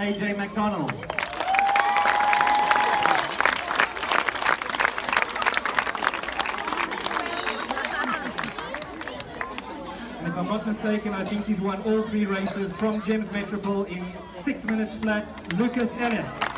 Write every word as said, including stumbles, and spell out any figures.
A J McDonald. And if I'm not mistaken, I think he's won all three races from Gems Metropole in six minutes flat, Lucas Ellis.